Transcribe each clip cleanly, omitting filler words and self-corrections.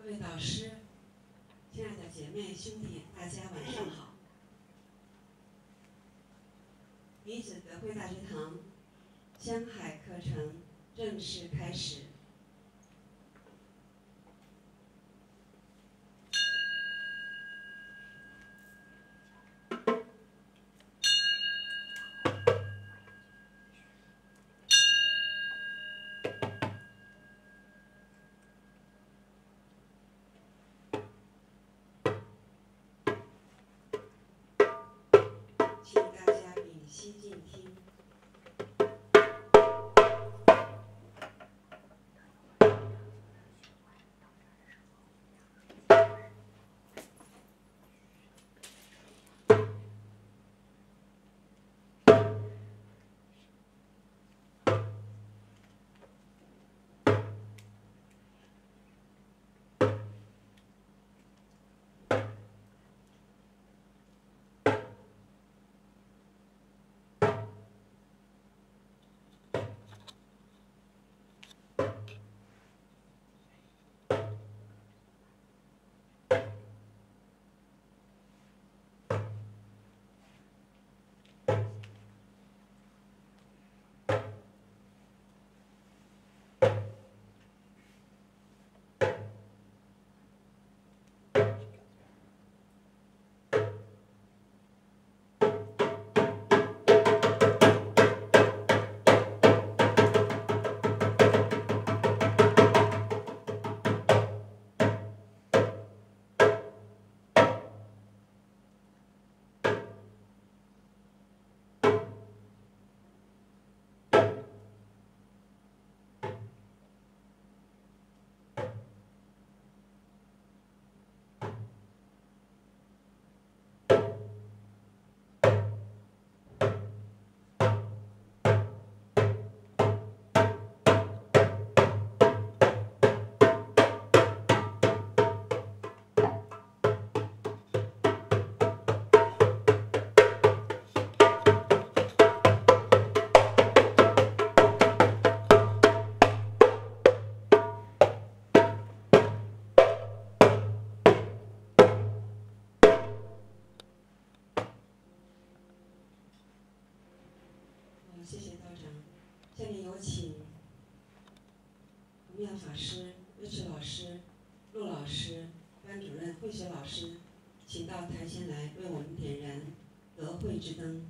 各位导师，亲爱的姐妹兄弟，大家晚上好！女子德惠大学堂香海课程正式开始。请大家屏息静听。谢谢道长。下面有请洪妙法师、瑞智老师、陆老师、班主任、慧学老师，请到台前来为我们点燃德慧之灯。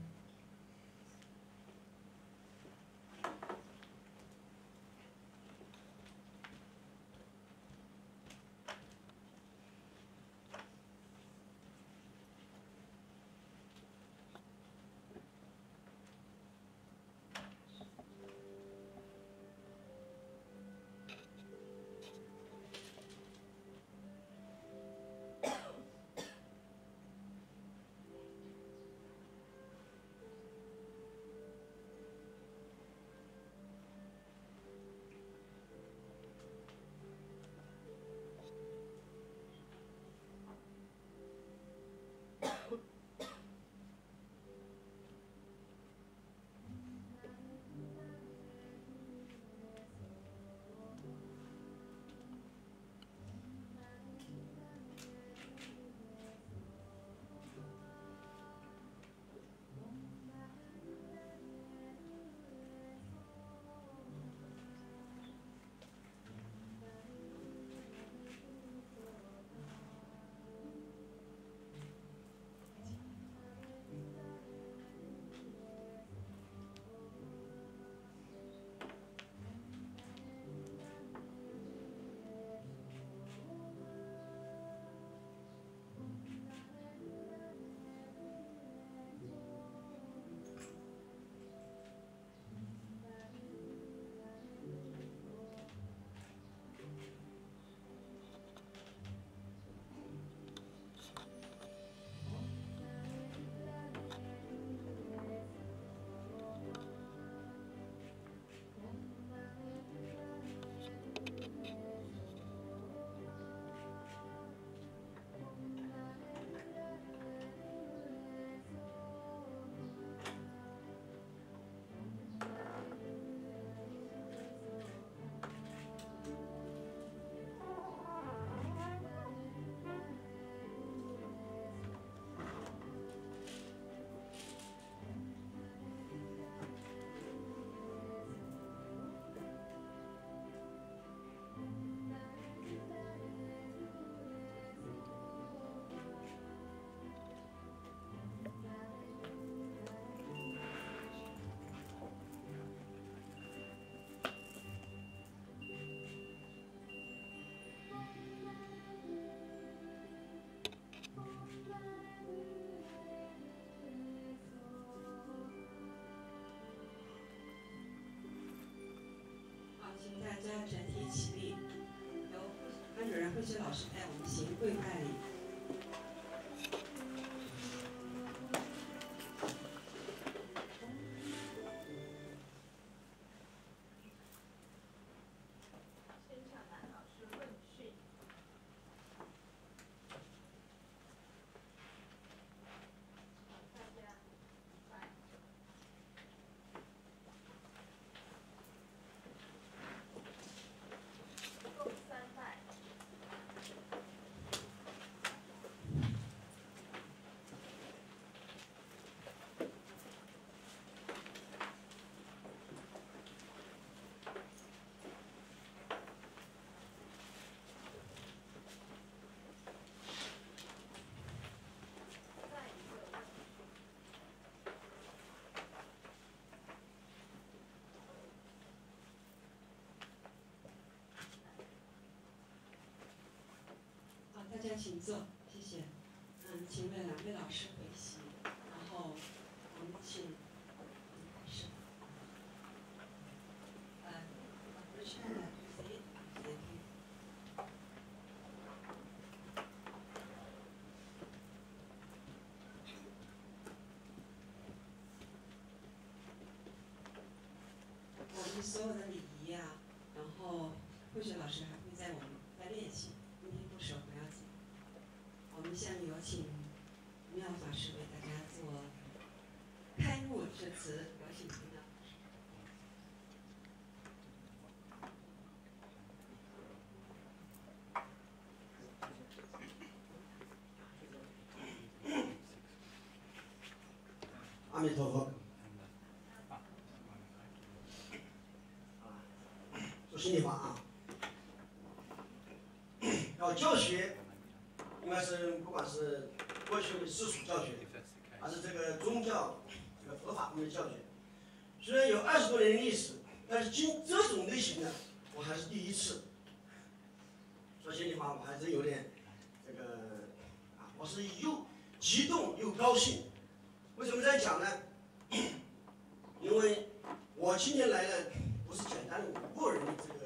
主任慧雪老师带我们行跪拜礼。大家请坐，谢谢。请问两位老师回席，然后我们请是Richard thank you。我们所有的礼仪啊，然后慧雪老师还会在我们在练习，今天不熟不要紧。我们下面有请妙法师为大家做开幕致辞，有请妙法师。 阿弥陀佛。说心里话啊，要教学，应该是不管是过去的世俗教学，还是这个宗教、这个佛法方面的教学，虽然有20多年的历史，但是这种类型的我还是第一次。说心里话，我还真有点这个我是又激动又高兴。为什么这样讲呢？因为我今天来呢，不是简单的5个人的这个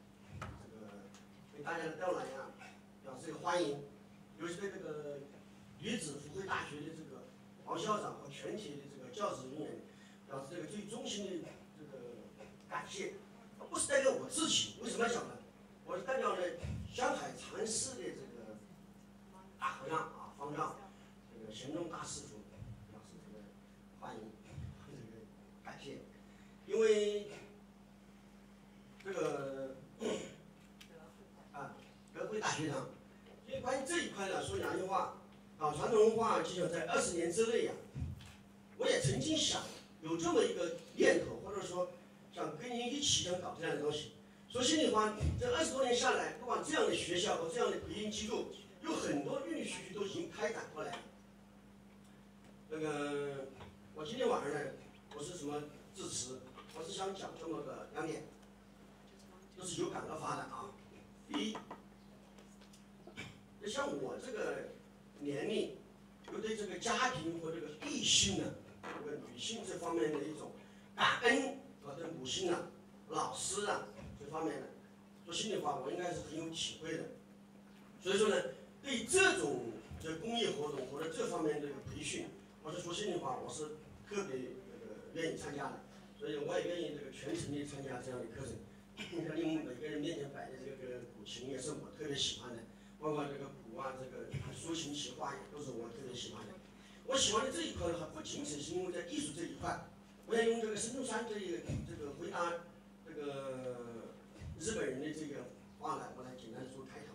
对大家的到来呀，表示这个欢迎，尤其对这个女子福慧大学的这个王校长和全体的这个教职人员，表示这个最衷心的这个感谢。不是代表我自己，为什么要讲呢？我是代表了香海禅寺的这个大和尚啊，方丈，这个贤宗大师祖，表示这个欢迎，这个感谢，因为这个德惠大学堂，所以关于这一块呢，说良心话，传统文化就想在20年之内呀，我也曾经想有这么一个念头，或者说想跟您一起想搞这样的东西。说心里话，这20多年下来，不管这样的学校和这样的培训机构，有很多陆陆续续都已经开展过来了。那个，我今天晚上呢，不是什么致辞，我是想讲这么个2点，都是有感而发的啊。第一，像我这个年龄，又对这个家庭和这个异性呢，这个女性这方面的一种感恩和对母亲啊、老师啊这方面的，说心里话，我应该是很有体会的。所以说呢，对这种这公益活动或者这方面的这个培训，我是说心里话，我是特别愿意参加的。所以我也愿意这个全程的参加这样的课程。像因为每个人面前摆的这个古琴也是我特别喜欢的。包括这个鼓啊，这个抒情企划也都是我特别喜欢的。我喜欢的这一块呢，还不仅仅是因为在艺术这一块，我要用这个孙中山这个回答这个日本人的这个话呢，我来简单的做开头。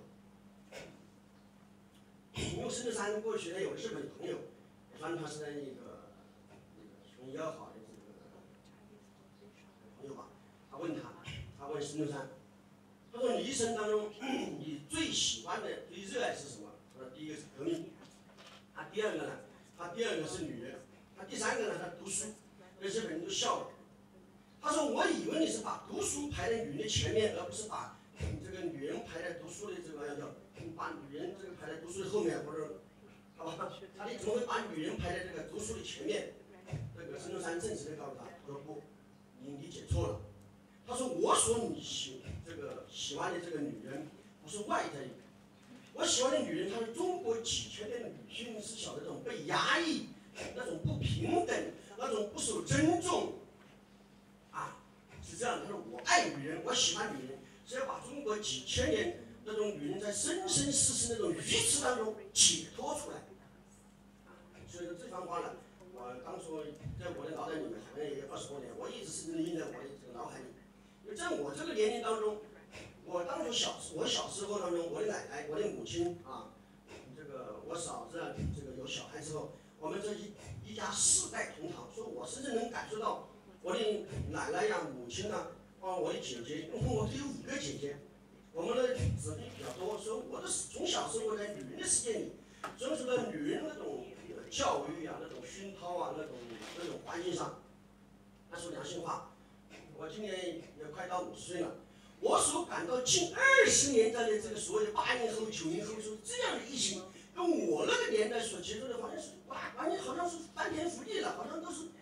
因为孙中山过去呢有日本朋友，也反正他是那个很要好的这个朋友吧，他问孙中山。他说：“你一生当中，你最喜欢的、最热爱是什么？”他说：“第一个是革命，第二个呢，第二个是女人，第三个呢，他读书。”那日本人都笑了。他说：“我以为你是把读书排在女人前面，而不是把这个女人排在读书的这个叫把女人这个排在读书的后面，或者好吧？他怎么会把女人排在这个读书的前面？”这个孙中山正式的告诉他：“他说不，你理解错了。”他说：“我所喜欢的这个女人， 不是外在的。我喜欢的女人，她是中国几千年的女性思想的那种被压抑、那种不平等、那种不受尊重，啊，是这样的。他说我爱女人，我喜欢女人，是要把中国几千年那种女人在生生世世那种愚痴当中解脱出来。所以说这番话呢，我当初在我的脑袋里面好像也有20多年，我一直是印在我的这个脑海里。因为在我这个年龄当中，我当初我小时候当中，我的奶奶、我的母亲啊，这个我嫂子啊，这个有小孩之后，我们这一家4代同堂，所以我甚至能感受到我的奶奶呀、母亲啊，我的姐姐，因为我有5个姐姐，我们的子女比较多，所以我的从小生活在女人的世界里，所以说呢，女人那种教育啊、那种熏陶啊、那种环境上，那说良心话，我今年也快到50岁了。我所感到近20年代的这个所谓的80后、90后，说这样的异性，跟我那个年代所接触的，好像是完全好像是翻天覆地了，好像都是，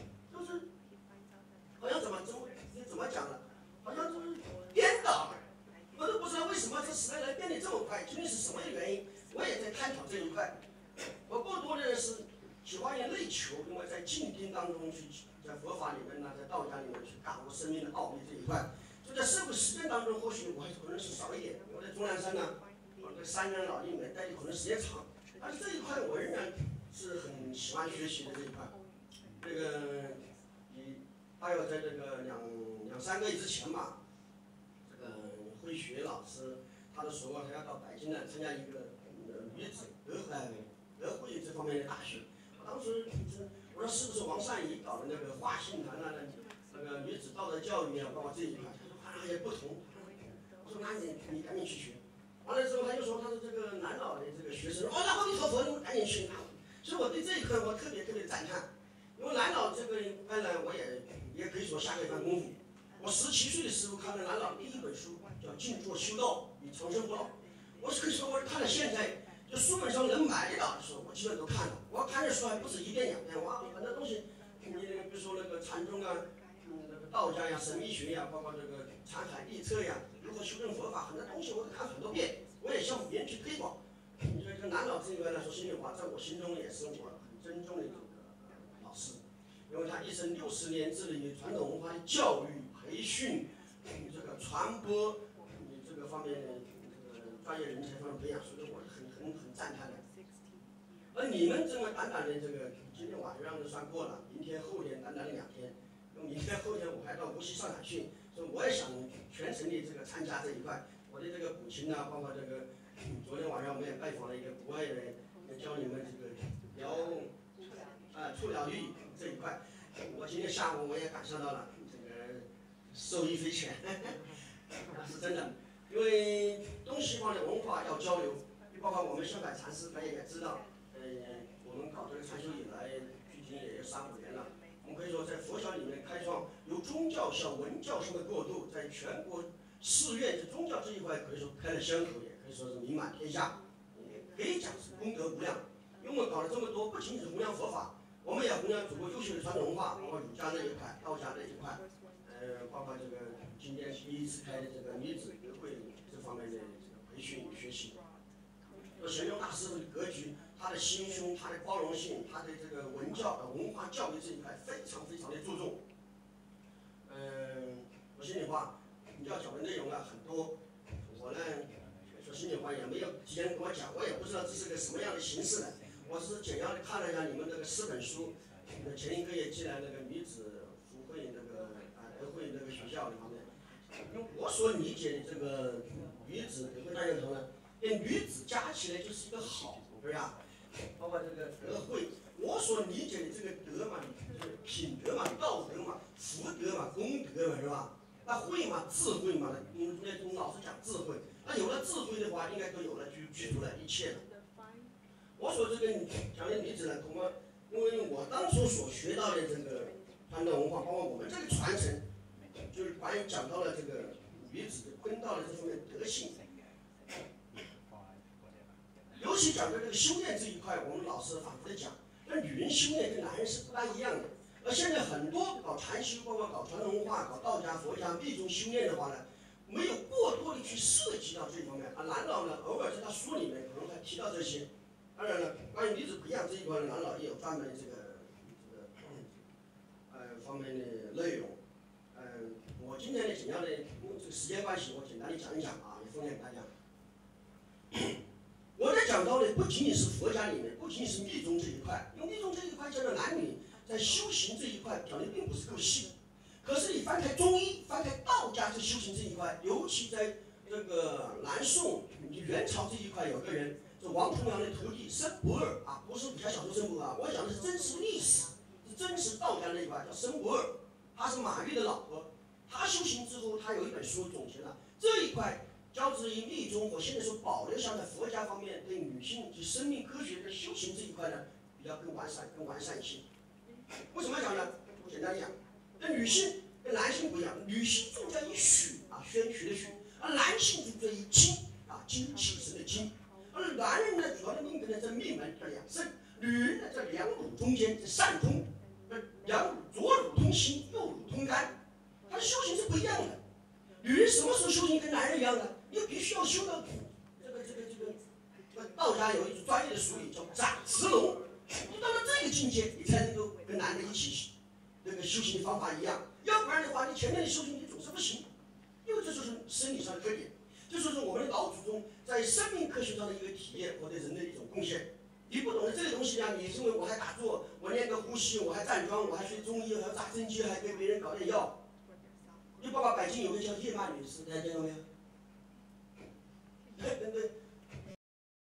好像怎么讲呢？好像就是颠倒了。我都不知道为什么这时代来变得这么快，究竟是什么原因？我也在探讨这一块。我更多的是喜欢于内求，因为在静听当中去，在佛法里面呢，在道家里面去感悟生命的奥秘这一块。就在社会实践当中，或许我还可能是少一点。我在终南山呢，我在3年老林里面待的可能时间长，但是这一块我仍然是很喜欢学习的这一块。这个大约在这个两三个月之前吧，这个慧学老师他的说他要到北京来参加一个女子德慧这方面的大学。我当时我说是不是王善怡搞的那个华信谈啊，那个女子道德教育啊，包括这一块。也不同，我说那你赶紧去学，完了之后他又说他是这个南老的这个学生，那阿弥陀佛，你赶紧去。所以我对这一块我特别赞叹，因为南老这个呢，我也可以说下了一番功夫。我17岁的时候看了南老第1本书，叫《静坐修道与长生不老》，我可以说我看了现在就书本上能买得到的书，我基本都看了。我看的书还不止1遍2遍，哇，很多东西，你比如说那个禅宗啊。道家呀、神秘学呀，包括这个禅海历册呀，如何修正佛法，很多东西我都看很多遍，我也向别人去推广。你说这个南老这一块来说，心里话，在我心中也是我很尊重的这个老师，因为他一生60年致力于传统文化的教育、培训、这个传播，这个方面的这个专业人才方面培养，所以我很赞叹的。而你们这么短短的这个，今天晚上就算过了，明天后天短短的2天。明天后天我还到无锡上海去，所以我也想全程的这个参加这一块。我的这个古琴啊，包括这个，昨天晚上我们也拜访了一个国外的人，教你们这个触疗愈这一块。我今天下午我也感受到了，这个受益匪浅，是真的。因为东西方的文化要交流，包括我们上海禅师，大家也知道，我们搞这个禅修以来，距今也有3、5年了。我们可以说，在佛教里面开创由宗教向文教上的过渡，在全国寺院这宗教这一块可以说开了先河，也可以说是名满天下，也可以讲是功德无量。因为我们搞了这么多，不仅仅是弘扬佛法，我们也弘扬祖国优秀的传统文化，包括儒家那一块、道家那一块，包括这个今天第1次开的这个女子德慧这方面的这个培训学习。玄奘大师傅的格局，他的心胸，他的包容性，他的这个文化教育这一块非常的注重。我心里话，你要讲的内容啊很多，我呢说心里话也没有提前跟我讲，我也不知道这是个什么样的形式的。我只是简要的看了一下你们这个4本书，前1个月寄来那个女子福慧那个德慧那个学校里方面，因为我所理解的这个女子德慧大学堂呢。女子加起来就是一个好，对吧？包括这个德慧，我所理解的这个德嘛，就是品德嘛、道德嘛、福德嘛、功德嘛，是吧？那慧嘛、智慧嘛，因为老师讲智慧，那有了智慧的话，应该都有了具足了一切了。我所这个讲的女子呢，恐怕因为我当初所学到的这个传统文化，包括我们这个传承，就是关于讲到了这个女子的坤道的这方面德性。尤其讲到这个修炼这一块，我们老师反复的讲，那女人修炼跟男人是不大一样的。而现在很多搞禅修，包括搞传统文化、搞道家、佛家密宗修炼的话呢， 没有过多的去涉及到这一方面啊。南老呢，偶尔在他书里面可能还提到这些。当然了，关于离子培养这一块呢，南老也有专门的这个方面的内容。我今天呢，尽量的用这个时间关系，我简单的讲一讲啊，也分享给大家。我在讲到的不仅仅是佛家里面，不仅仅是密宗这一块，因为密宗这一块讲的男女在修行这一块讲的并不是够细。可是你翻开中医，翻开道家这修行这一块，尤其在这个南宋元朝这一块，有个人，这王重阳的徒弟申不二啊，不是武侠小说申不二，我讲的是真实历史，是真实道家那一块，叫申不二，他是马玉的老婆。他修行之后，他有一本书总结了这一块。交织于密宗，我现在所保留下的佛家方面对女性及生命科学的修行这一块呢，比较更完善一些。为什么要讲呢？我简单讲，那女性跟男性不一样，女性重在于血啊，宣学的血，而男性重在于精啊，精气神的精。而男人呢，主要的命根呢在命门这两肾，女人呢在两乳中间在上通，两乳左乳通心，右乳通肝，她的修行是不一样的。女人什么时候修行跟男人一样呢？你必须要修到道家有一种专业的术语叫长持龙，你到了这个境界，你才能够跟男人一起这个修行的方法一样，要不然的话，你前面的修行你总是不行，因为这就是生理上的特点，这就是我们的老祖宗在生命科学上的一个体验或者人的一种贡献。你不懂得这个东西呢，你认为我还打坐，我练个呼吸，我还站桩，我还学中医，还要扎针灸，还给别人搞点药。就包括北京有个叫叶曼女士，大家见过没有？对不对？